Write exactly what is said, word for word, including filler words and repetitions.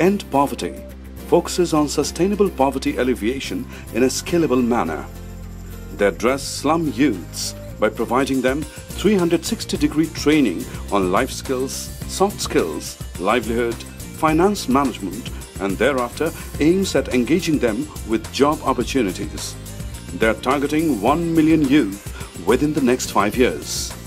End Poverty focuses on sustainable poverty alleviation in a scalable manner. They address slum youths by providing them three hundred sixty degree training on life skills, soft skills, livelihood, finance management, and thereafter aims at engaging them with job opportunities. They are targeting one million youth within the next five years.